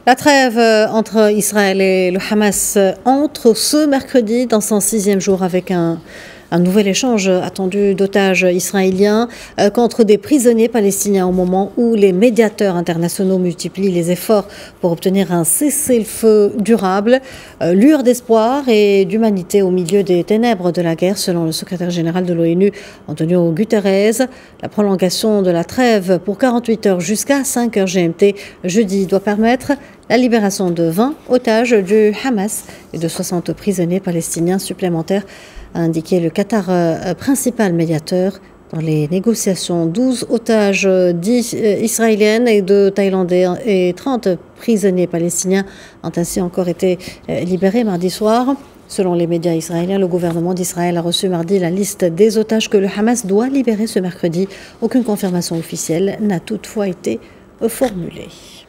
La trêve entre Israël et le Hamas entre ce mercredi dans son 6e jour avec un nouvel échange attendu d'otages israéliens contre des prisonniers palestiniens au moment où les médiateurs internationaux multiplient les efforts pour obtenir un cessez-le-feu durable. Lueur d'espoir et d'humanité au milieu des ténèbres de la guerre, selon le secrétaire général de l'ONU, Antonio Guterres. La prolongation de la trêve pour 48 heures jusqu'à 5 heures GMT jeudi doit permettre la libération de 20 otages du Hamas et de 60 prisonniers palestiniens supplémentaires, a indiqué le Qatar, principal médiateur dans les négociations. 12 otages israéliennes et 2 Thaïlandais et 30 prisonniers palestiniens ont ainsi encore été libérés mardi soir. Selon les médias israéliens, le gouvernement d'Israël a reçu mardi la liste des otages que le Hamas doit libérer ce mercredi. Aucune confirmation officielle n'a toutefois été formulée.